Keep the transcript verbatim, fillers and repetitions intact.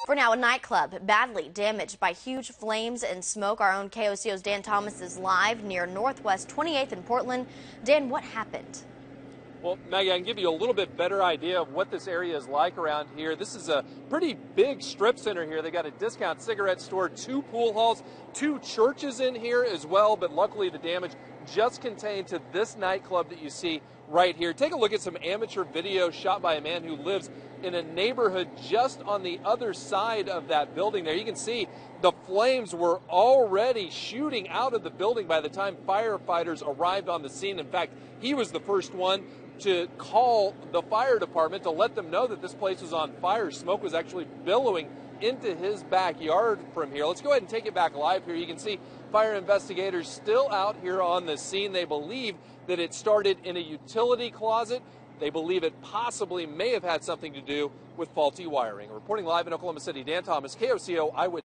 For now, a nightclub badly damaged by huge flames and smoke. Our own K O C O's Dan Thomas is live near Northwest twenty-eighth in Portland. Dan, what happened? Well, Maggie, I can give you a little bit better idea of what this area is like around here. This is a pretty big strip center here. They got a discount cigarette store, two pool halls, two churches in here as well, but luckily the damage just contained to this nightclub that you see right here. Take a look at some amateur video shot by a man who lives in a neighborhood just on the other side of that building there. You can see the flames were already shooting out of the building by the time firefighters arrived on the scene. In fact, he was the first one to call the fire department to let them know that this place was on fire. Smoke was actually billowing into his backyard from here. Let's go ahead and take it back live here. You can see fire investigators still out here on the scene. They believe that it started in a utility closet. They believe it possibly may have had something to do with faulty wiring. Reporting live in Oklahoma City, Dan Thomas, K O C O Eyewitness.